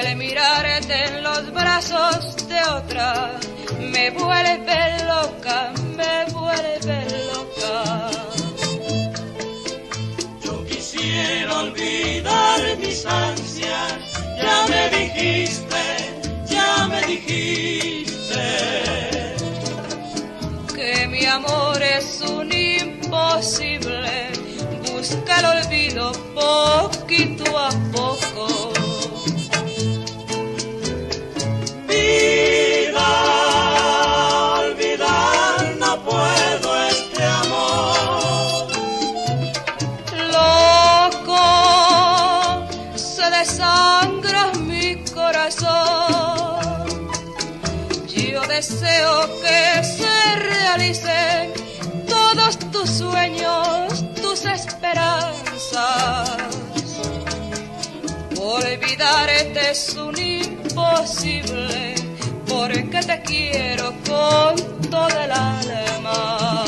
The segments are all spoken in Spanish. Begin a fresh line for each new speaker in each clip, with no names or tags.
El mirarte en los brazos de otra me vuelve loca, me vuelve loca.
Yo quisiera olvidar mis ansias, ya me dijiste, ya me dijiste
que mi amor es un imposible, busca el olvido poquito a poco.
Vida, olvidar no puedo este amor.
Loco, se desangra mi corazón. Yo deseo que se realicen todos tus sueños, tus esperanzas. Olvidarte es un imposible, porque te quiero con toda el alma.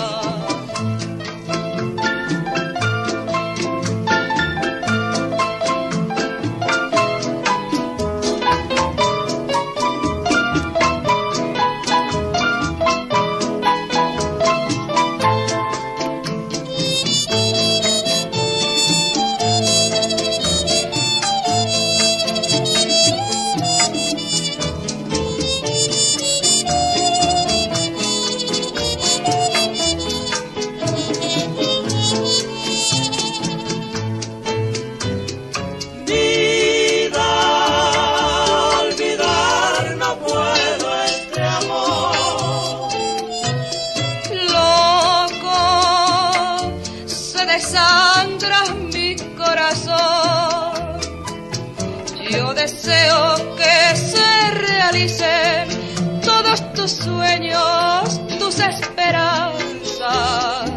Desangra mi corazón. Yo deseo que se realicen todos tus sueños, tus esperanzas.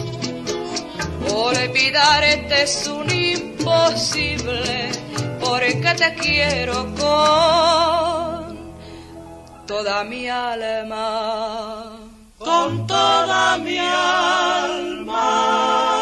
Olvidarte es un imposible, porque te quiero con toda mi alma.
Con toda mi alma.